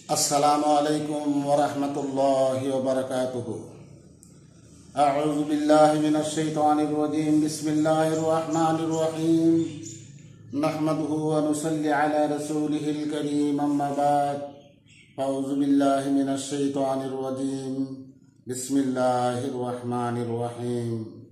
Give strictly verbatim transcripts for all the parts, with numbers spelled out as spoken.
अस्सलामु अलैकुम वरहमतुल्लाहि वबरकातुहु। अऊज़ु बिल्लाहि मिनश शैतानिर रजीम। बिस्मिल्लाहिर रहमानिर रहीम। नहमदुहु व नुसल्ली अला रसूलिहिल करीम। अम्मा बाद। अऊज़ु बिल्लाहि मिनश शैतानिर रजीम। बिस्मिल्लाहिर रहमानिर रहीम।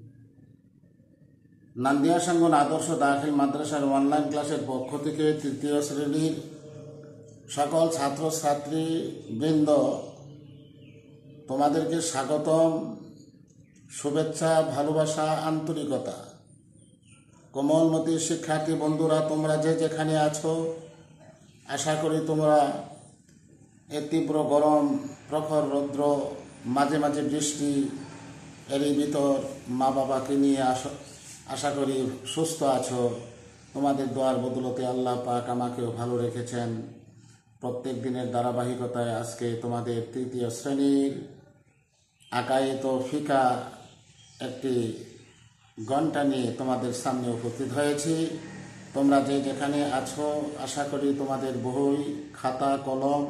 नांदिया संगन आदर्श दाখিল মাদ্রাসার অনলাইন ক্লাসের পক্ষ থেকে তৃতীয় শ্রেণীর সকল ছাত্র ছাত্রী বৃন্দ তোমাদেরকে স্বাগতম, শুভেচ্ছা, ভালোবাসা, আন্তরিকতা। কোমলমতি শিক্ষার্থী বন্ধুরা, তোমরা যে যেখানে আছো, আশা করি তোমরা এ তীব্র গরম, প্রখর রৌদ্র, মাঝে মাঝে বৃষ্টি, এরই ভিতর মা বাবাকে নিয়ে আস আশা করি সুস্থ আছো। তোমাদের দোয়ার বদলতে আল্লাহ পাক আমাকেও ভালো রেখেছেন। প্রত্যেক দিনের ধারাবাহিকতায় আজকে তোমাদের তৃতীয় শ্রেণীর আকায়েদ ও ফিকা একটি ঘন্টা নিয়ে তোমাদের সামনে উপস্থিত হয়েছি। তোমরা যে যেখানে আছো, আশা করি তোমাদের বই, খাতা, কলম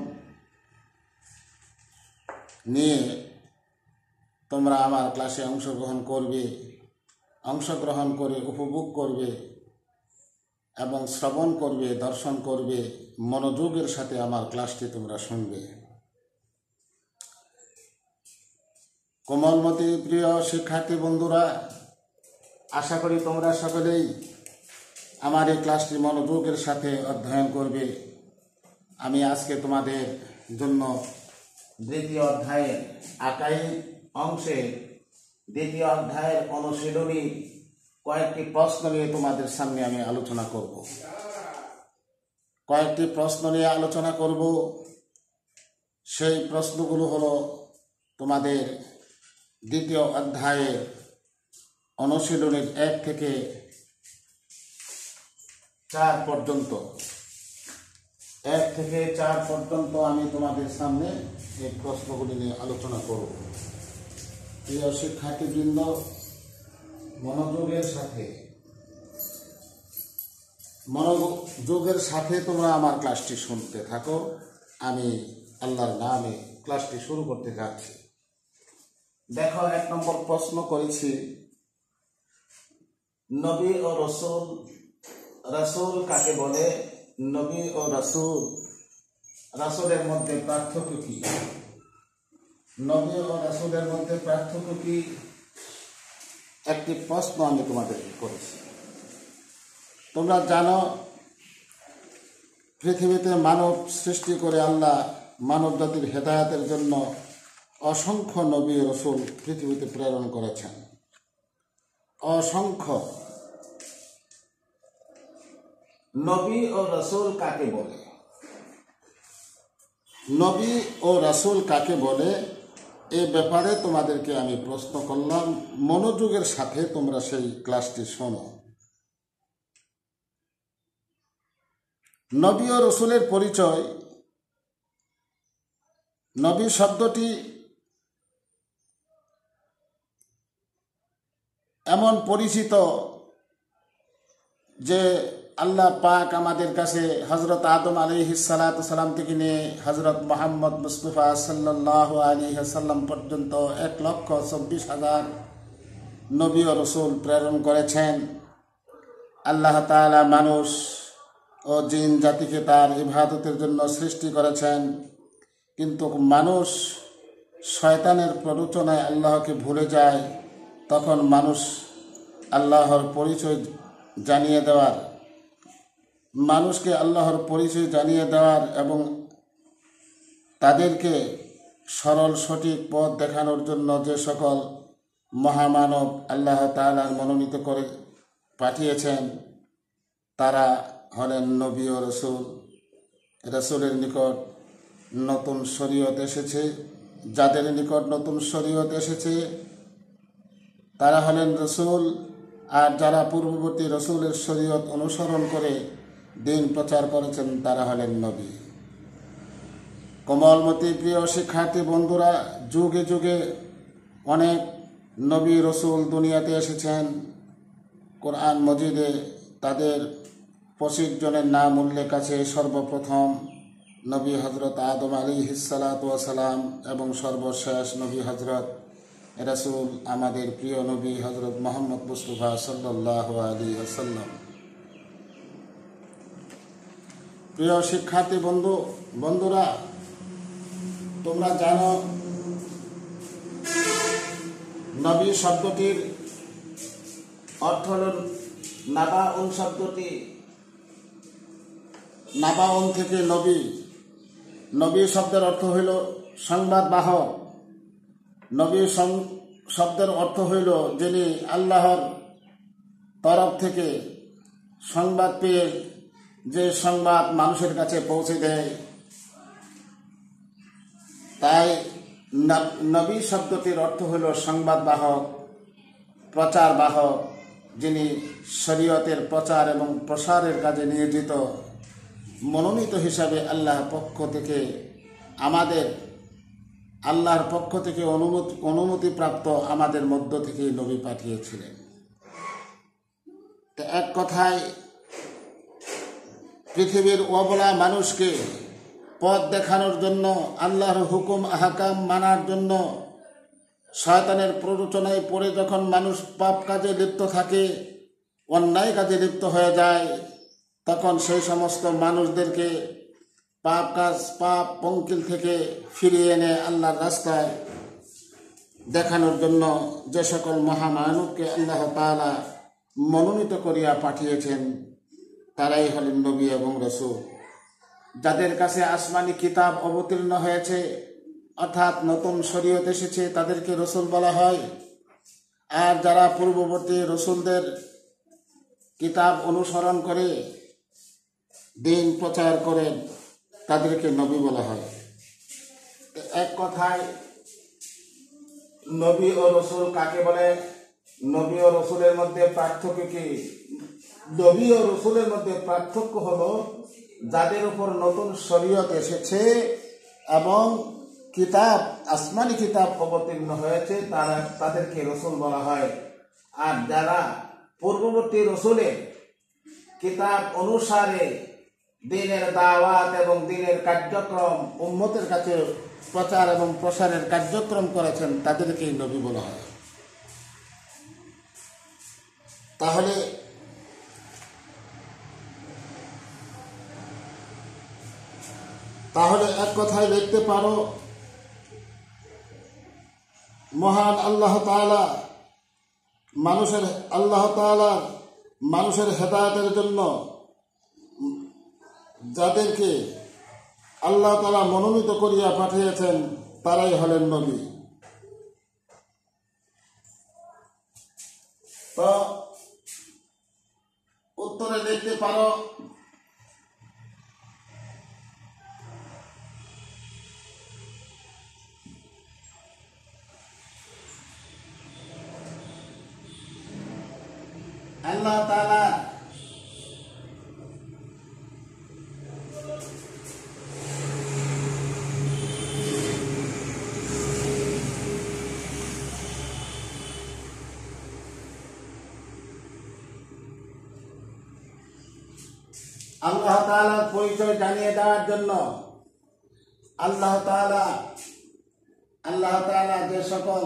নিয়ে তোমরা আমার ক্লাসে অংশগ্রহণ করবে, অংশগ্রহণ করে উপভোগ করবে এবং শ্রবণ করবে, দর্শন করবে। মনোযোগের সাথে আমার ক্লাসটি তোমরা শুনবে। কোমলমতি প্রিয় শিক্ষার্থী বন্ধুরা, আশা করি তোমরা সকলেই আমার এই ক্লাসটি মনোযোগের সাথে অধ্যয়ন করবে। আমি আজকে তোমাদের জন্য দ্বিতীয় অধ্যায়ের আকাইদ অংশে দ্বিতীয় অধ্যায়ের অনুশীলনী কয়েকটি প্রশ্ন নিয়ে তোমাদের সামনে আমি আলোচনা করব। কয়েকটি প্রশ্ন নিয়ে আলোচনা করব। সেই প্রশ্নগুলো হলো তোমাদের দ্বিতীয় অধ্যায়ের অনুশীলনীর এক থেকে চার পর্যন্ত এক থেকে চার পর্যন্ত আমি তোমাদের সামনে এই প্রশ্নগুলি নিয়ে আলোচনা করব। প্রিয় শিক্ষার্থীবৃন্দ, মনোযোগের সাথে মনোযোগের সাথে তোমরা আমার ক্লাসটি শুনতে থাকো। আমি আল্লাহর নামে ক্লাসটি শুরু করতে যাচ্ছি। দেখো, এক নম্বর প্রশ্ন করেছি, নবী ও রসুল, রসুল কাকে বলে? নবী ও রসুল, রসুলের মধ্যে পার্থক্য কি? নবী ও রসুলের মধ্যে পার্থক্য কি? একটি প্রশ্ন আমি তোমাদেরকে করেছি। তোমরা জানো, পৃথিবীতে মানব সৃষ্টি করে আল্লাহ মানব জাতির হেদায়েতের জন্য অসংখ্য নবী রসুল পৃথিবীতে প্রেরণ করেছেন। অসংখ্য। নবী ও রসুল কাকে বলে? নবী ও রসুল কাকে বলে এ ব্যাপারে তোমাদেরকে আমি প্রশ্ন করলাম। মনোযোগের সাথে তোমরা সেই ক্লাসটি শোনো। নবী ও রসুলের পরিচয়। নবী শব্দটি এমন পরিচিত যে আল্লাহ পাক আমাদের কাছে হযরত আদম আলাইহিস সালাতু সালাম থেকে নিয়ে হযরত মুহাম্মদ মুস্তাফা সাল্লাল্লাহু আলাইহি ওয়াসাল্লাম পর্যন্ত এক লক্ষ চব্বিশ হাজার নবী ও রসুল প্রেরণ করেছেন। আল্লাহ তাআলা মানুষ ও জিন জাতিকে তার ইবাদতের জন্য সৃষ্টি করেছেন, কিন্তু মানুষ শয়তানের প্ররোচনায় আল্লাহকে ভুলে যায়। তখন মানুষ আল্লাহর পরিচয় জানিয়ে দেওয়ার মানুষকে আল্লাহর পরিচয় জানিয়ে দেওয়ার এবং তাদেরকে সরল সঠিক পথ দেখানোর জন্য যে সকল মহামানব আল্লাহ তাআলা মনোনীত করে পাঠিয়েছেন, তারা হলেন নবী ও রসুল। রসুলের নিকট নতুন শরীয়ত এসেছে। যাদের নিকট নতুন শরীয়ত এসেছে তারা হলেন রসুল, আর যারা পূর্ববর্তী রসুলের শরীয়ত অনুসরণ করে দিন প্রচার করেছেন তারা হলেন নবী। কোমলমতি প্রিয় শিক্ষার্থী বন্ধুরা, যুগে যুগে অনেক নবী রসুল দুনিয়াতে এসেছেন। কোরআন মজিদে তাদের পঁচিশ জনের নাম উল্লেখ আছে। সর্বপ্রথম নবী হজরত আদম আলাইহিস সালাতু ওয়াস সালাম এবং সর্বশেষ নবী হজরত রাসূল আমাদের প্রিয় নবী হজরত মুহাম্মদ মুস্তাফা সাল্লাল্লাহু আলাইহি ওয়াসাল্লাম। প্রিয় শিক্ষার্থী বন্ধু বন্ধুরা, তোমরা জানো নবী শব্দটির অর্থ হল নাবাউন শব্দটি নাবাউন থেকে নবী। নবী শব্দের অর্থ হইল সংবাদ বাহক। নবী শব্দের অর্থ হইল যিনি আল্লাহর তরফ থেকে সংবাদ পেয়ে যে সংবাদ মানুষের কাছে পৌঁছে দেয়। তাই নবী শব্দটির অর্থ হইল সংবাদ বাহক, প্রচার বাহক, যিনি শরীয়তের প্রচার এবং প্রসারের কাজে নিয়োজিত, মনোনীত হিসাবে আল্লাহর পক্ষ থেকে আমাদের আল্লাহর পক্ষ থেকে অনুমতি অনুমতিপ্রাপ্ত আমাদের মধ্য থেকে নবী পাঠিয়েছিলেন। তো এক কথায় পৃথিবীর অবলা মানুষকে পথ দেখানোর জন্য, আল্লাহর হুকুম আহকাম মানার জন্য শয়তানের প্ররোচনায় পড়ে যখন মানুষ পাপ কাজে লিপ্ত থাকে, অন্যায় কাজে লিপ্ত হয়ে যায়, তখন সেই সমস্ত মানুষদেরকে পাপ কাজ পাপ পঙ্কিল থেকে ফিরিয়ে এনে আল্লাহর রাস্তায় দেখানোর জন্য যে সকল মহামানবকে আল্লাহ তাআলা মনোনীত করিয়া পাঠিয়েছেন তারাই হলেন নবী এবং রাসূল। যাদের কাছে আসমানি কিতাব অবতীর্ণ হয়েছে, অর্থাৎ নতুন শরীয়ত এসেছে, তাদেরকে রাসূল বলা হয়। আর যারা পূর্ববর্তী রাসূলদের কিতাব অনুসরণ করে দিন প্রচার করেন তাদেরকে নবী বলা হয়। এক কথায় নবী ও রাসূল কাকে বলে? নবী ও রাসূলের মধ্যে পার্থক্য কি? নবী ও রাসূলের মধ্যে পার্থক্য হলো যাদের উপর নতুন শরীয়ত এসেছে এবং কিতাব আসমানি কিতাব অবতীর্ণ হয়েছে তারা তাদেরকে রাসূল বলা হয়। আর যারা পূর্ববর্তী রাসূলের কিতাব অনুসারে দিনের দাওয়াত এবং দিনের কার্যক্রম উম্মতের কাছে প্রচার এবং প্রসারের কার্যক্রম করেছেন তাদেরকেই নবী বলা হয়। তাহলে তাহলে এক কথায় দেখতে পারো মহান আল্লাহ তাআলা মানুষের আল্লাহ তাআলা মানুষের হেদায়েতের জন্য যাদেরকে আল্লাহ তাআলা মনোনীত করিয়া পাঠিয়েছেন তারাই হলেন নবী। তো উত্তরে দেখতে পারো আল্লাহ তাআলা আল্লাহ তাআলার পরিচয় জানিয়ে দেওয়ার জন্য আল্লাহ তাআলা আল্লাহ তাআলা যে সকল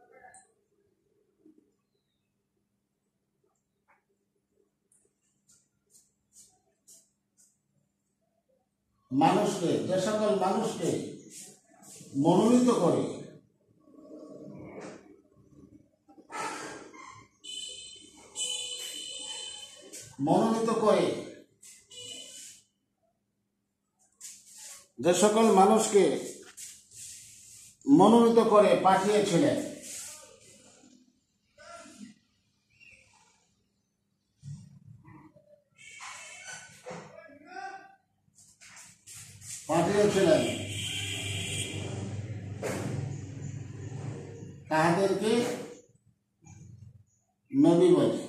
মানুষকে যে সকল মানুষকে মনোনীত করে মনোনীত করে যে সকল মানুষকে মনোনীত করে পাঠিয়েছিলেন পাঠিয়েছিলেন তাদেরকে নবী বলে।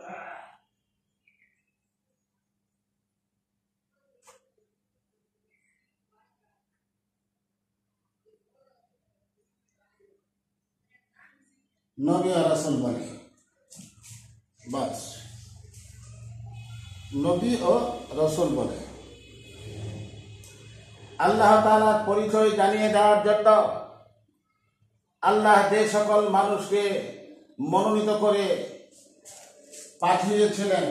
নবী আর রাসূল বলে, বাস নবী ও রাসূল বলে। আল্লাহ তাআলার পরিচয় জানিয়ে দেওয়ার জন্য আল্লাহ যে সকল মানুষকে মনোনীত করে পাঠিয়েছিলেন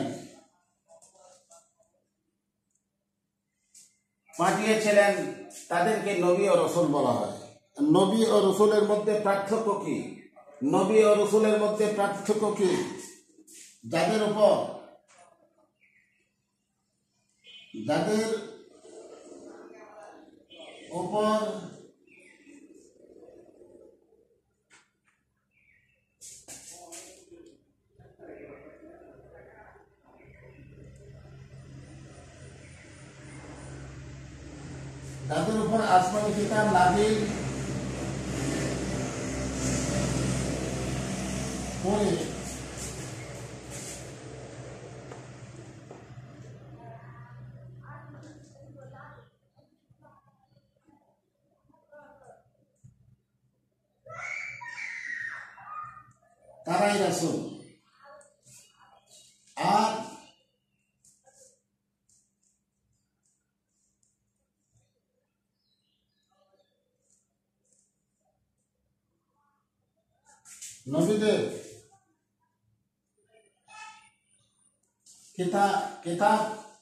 পাঠিয়েছিলেন তাদেরকে নবী ও রসুল বলা হয়। নবী ও রসুলের মধ্যে পার্থক্য কি? নবী ও রসুলের মধ্যে পার্থক্য কি? যাদের উপর যাদের উপর যাদের উপর আসমানী কিতাব নাযিল করে তারাই রাসূল। আর নবীদের কিতাব কিতাব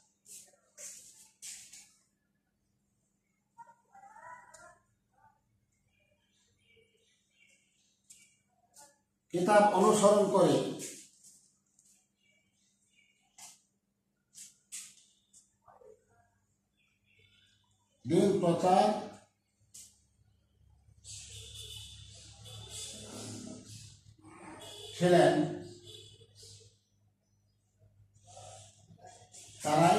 কিতাব অনুসরণ করে দিন প্রচার ছিলেন তারাই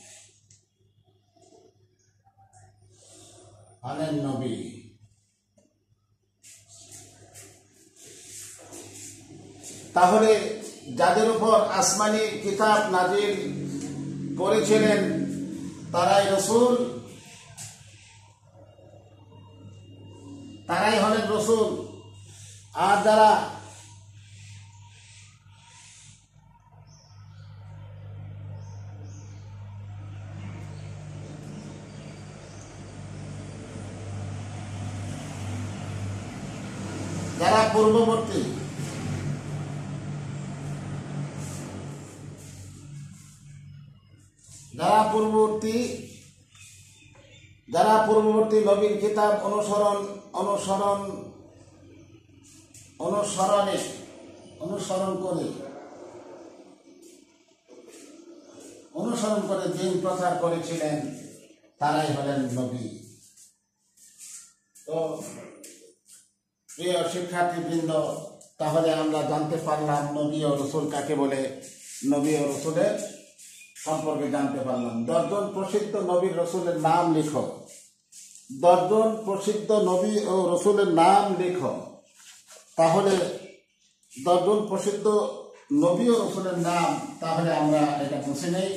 হলেন নবী। তাহলে যাদের উপর আসমানী কিতাব নাজিল করেছিলেন তারাই রসুল, তারাই হলেন রসুল। আর যারা যারা পূর্ববর্তী যারা পূর্ববর্তী যারা পূর্ববর্তী নবীর কিতাব অনুসরণ অনুসরণ অনুসরণে অনুসরণ করে অনুসরণ করে দিন প্রচার করেছিলেন তারাই হলেন নবী। তো প্রিয় শিক্ষার্থীবৃন্দ, তাহলে আমরা জানতে পারলাম নবী ও রসুল কাকে বলে, নবী ও রসুলের সম্পর্কে জানতে পারলাম। দশজন প্রসিদ্ধ নবীর রসুলের নাম লিখো। দশজন প্রসিদ্ধ নবী ও রসুলের নাম লিখো। তাহলে দশজন প্রসিদ্ধ নবী ও রসুলের নাম, তাহলে আমরা এটা বুঝে নেই।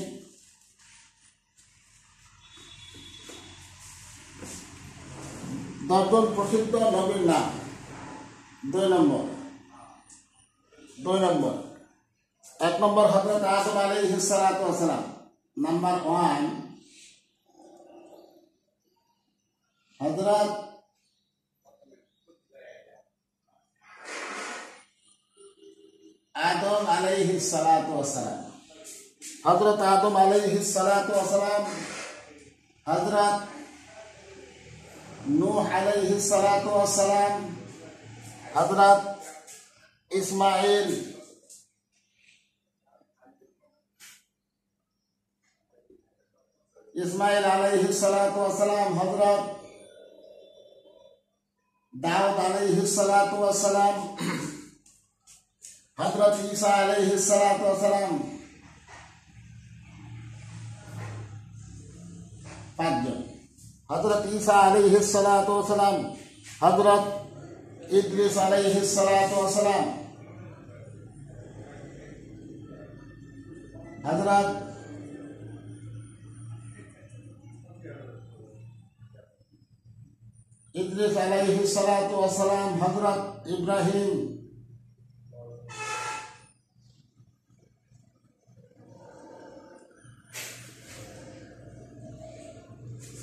দশজন প্রসিদ্ধ নবীর নাম। দুই নম্বর দুই নম্বর এক নম্বর হযরত আদম আলাইহিস সালাতু ওয়াস সালাম। নাম্বার ওয়ান হযরত আদম আলাইহিস সালাতু ওয়াস সালাম। হযরত আদম আলাইহিস সালাতু ওয়াস সালাম, হযরত নূহ আলাইহিস সালাতু ওয়াস সালাম, হযরত ইসমাইল ইসমাইল আলাইহিস সালাতু ওয়াস সালাম, হযরত দাউদ আলাইহিস সালাতু ওয়াস সালাম, হযরত ঈসা আলাইহিস সালাতু ওয়াস সালাম। পাঁচজন। হযরত ঈসা আলাইহিস সালাতু ওয়াস সালাম, হযরত ইদ্রিস আলাইহিস সালাতু ওয়াস সালাম, হযরত ইদ্রিস আলাইহিস সালাতু ওয়াস সালাম, হযরত ইব্রাহিম,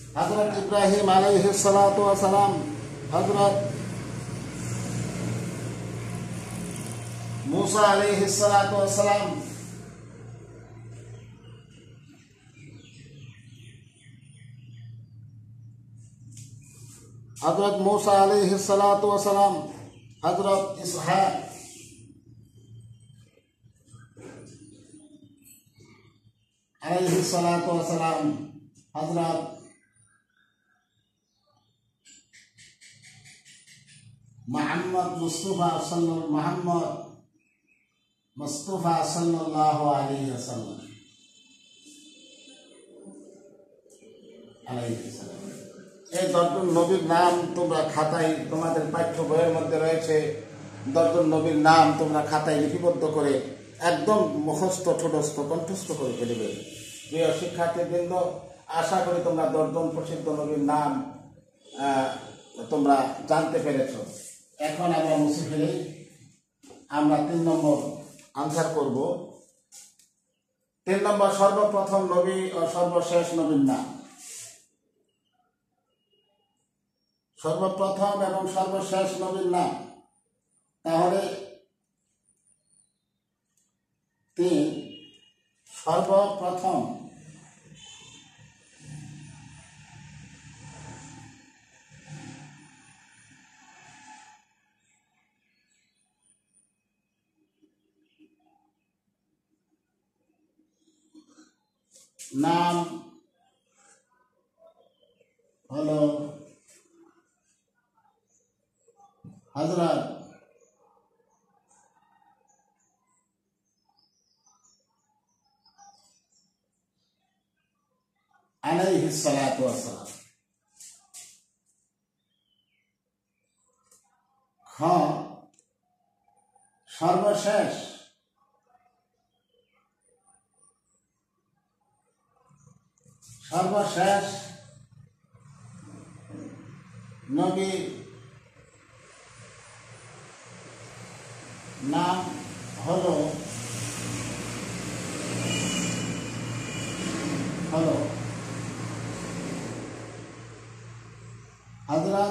হযরত ইব্রাহিম আলাইহিস সালাতু ওয়াস সালাম, হযরত मूसा अलैहिस्सलातु वस्सलाम, हजरत मूसा अलैहिस्सलातु वस्सलाम, हजरत इसहाक अलैहिस्सलातु वस्सलाम, हजरत मोहम्मद मुस्तफा सल्लल्लाहु मोहम्मद मुस्तफा सल्लल्लाहु अलैहि वसल्लम আলাইহিস সালাম। এই দশজন নবীর নাম তোমরা খাতায়, তোমাদের পাঠ্য বইয়ের মধ্যে রয়েছে। দশজন নবীর নাম তোমরা খাতায় লিপিবদ্ধ করে একদম মুখস্থ ঠোঁটস্থ কণ্ঠস্থ করে ফেলবে। প্রিয় শিক্ষার্থীবৃন্দ, আশা করি তোমরা দশজন প্রসিদ্ধ নবীর নাম তোমরা জানতে পেরেছ। এখন আমরা মুছে ফেলে আমরা তিন নম্বর আনসার করব। তিন নম্বর, সর্বপ্রথম নবী ও সর্বশেষ নবীর নাম। সর্বপ্রথম এবং সর্বশেষ নবীর নাম। তাহলে তিন, সর্বপ্রথম নাম হলো হযরত আলাইহিস সালাতু ওয়াস সালাম। খ, সর্বশেষ সর্বশেষ নবী নাম হলো হলো হযরত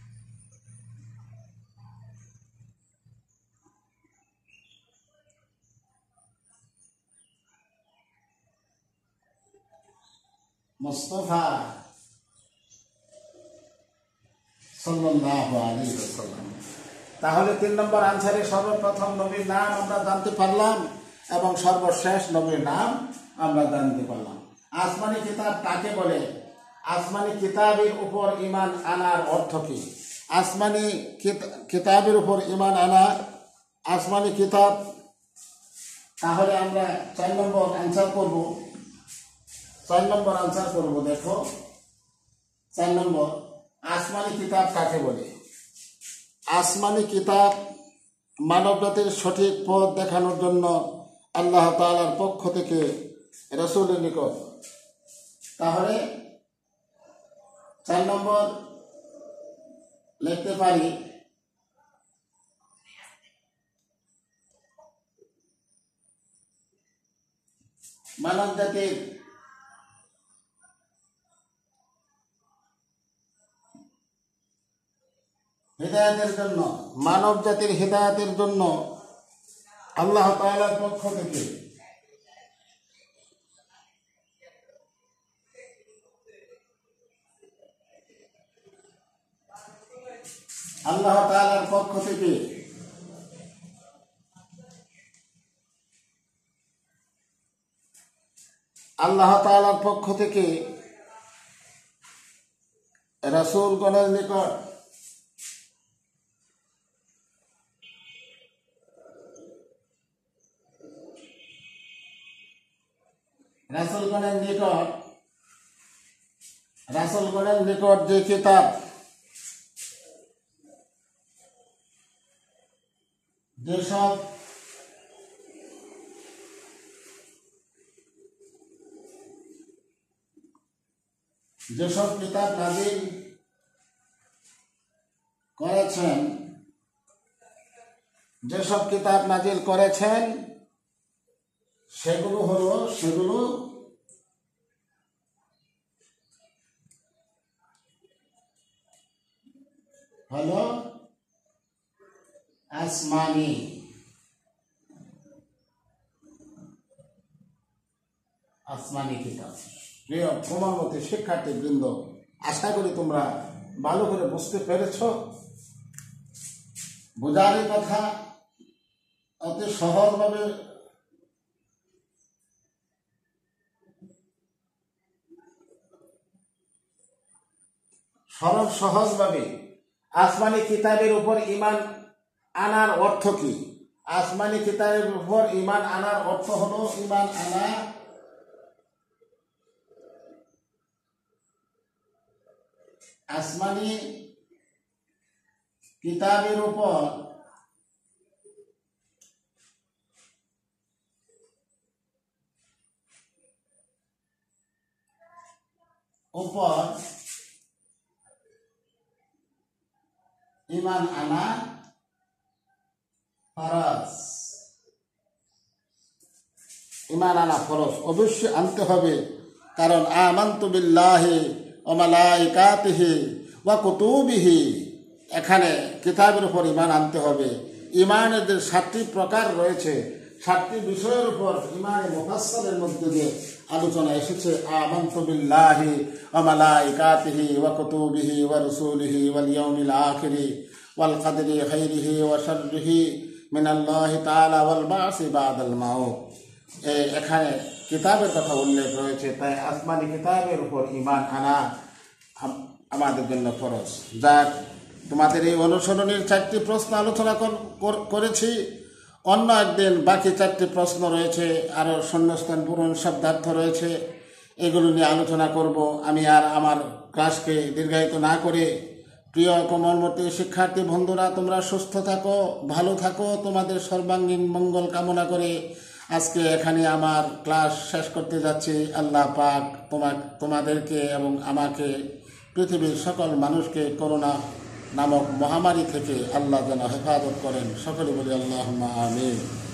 মুস্তাফা সাল্লাল্লাহু আলাইহি ওয়াসাল্লাম। তাহলে তিন নম্বর আনসারে সর্বপ্রথম নবীর নাম আমরা জানতে পারলাম এবং সর্বশেষ নবীর নাম আমরা জানতে পারলাম। আসমানি কিতাব কাকে বলে? আসমানি কিতাবের উপর ঈমান আনার অর্থ কি? আসমানি কিতাবের উপর ঈমান আনা, আসমানি কিতাব। তাহলে আমরা চার নম্বর আনসার করব। চার নম্বর আনসার করব। দেখো, চার নম্বর, আসমানি কিতাব কাকে বলে? আসমানি কিতাব মানব জাতির সঠিক পথ দেখানোর জন্য আল্লাহ তাআলার পক্ষ থেকে রাসূলের নিকট। তাহলে চার নম্বর লিখতে পারি মানব জাতির হিদায়াতের জন্য, মানব জাতির হিদায়াতের জন্য আল্লাহ তাআলার পক্ষ থেকে আল্লাহ তাআলার পক্ষ থেকে আল্লাহ তাআলার পক্ষ থেকে রাসূলগণের নিকট রাসূলগণের নিকট রাসূলগণের নিকট যে কিতাব, যেসব যেসব কিতাব নাযিল করেছেন যেসব কিতাব নাযিল করেছেন সেগুলো হলো সেগুলো হলো আসমানি। আসমানি কিতাব। প্রিয় কোমলমতি শিক্ষার্থী বৃন্দ, আশা করি তোমরা ভালো করে বুঝতে পেরেছ। বোঝার কথা অতি সহজভাবে সরল সহজভাবে আসমানি কিতাবের উপর ঈমান আনার অর্থ কি? আসমানি কিতাবের উপর ঈমান আনার অর্থ হলো ঈমান আনা আসমানি কিতাবের উপর উপর ঈমান আনা ফরজ। ঈমান আনা ফরজ, অবশ্যই আনতে হবে। কারণ আমানতু বিল্লাহি ওয়া মালাইকাতিহি ওয়া কুতুবিহি, এখানে কিতাবের উপর ঈমান আনতে হবে। ঈমানের যে সাতটি প্রকার রয়েছে, সাতটি বিষয়ের উপর ঈমানে মুফাসসালের মধ্যে দিয়ে আলোচনা এসেছে। আমানতু বিল্লাহি ওয়া মালাইকাতিহি ওয়া কুতুবিহি ওয়া রুসুলিহি ওয়াল ইয়াউমিল আখিরি ওয়াল কদরি খাইরিহি ওয়া শাররিহি মিনাল্লাহি তাআলা ওয়াল বা'সি বাদাল মাউত। এখানে কিতাবের কথা উল্লেখ রয়েছে, তাই আসমানি কিতাবের উপর ঈমান আনা আমাদের জন্য ফরজ। যাক, তোমাদের এই অনুসরণের চারটি প্রশ্ন আলোচনা করেছি। অন্য একদিন বাকি চারটি প্রশ্ন রয়েছে, আরও শূন্যস্থান পূরণ শব্দার্থ রয়েছে, এগুলো নিয়ে আলোচনা করব। আমি আর আমার ক্লাসকে দীর্ঘায়িত না করে, প্রিয় কোমলমতি শিক্ষার্থী বন্ধুরা, তোমরা সুস্থ থাকো, ভালো থাকো, তোমাদের সর্বাঙ্গীন মঙ্গল কামনা করে আজকে এখানে আমার ক্লাস শেষ করতে যাচ্ছি। আল্লাহ পাক তোমা তোমাদেরকে এবং আমাকে, পৃথিবীর সকল মানুষকে করোনা নামক মহামারী থেকে আল্লাহ যেন হেফাজত করেন। সকলে বলি আল্লাহুম্মা আমিন।